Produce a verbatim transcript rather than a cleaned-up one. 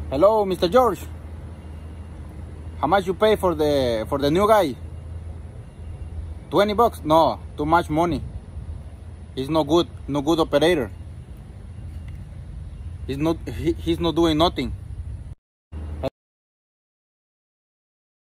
Hello, Mister George. How much you pay for the for the new guy? twenty bucks? No, too much money. He's no good, no good operator. He's not he, he's not doing nothing.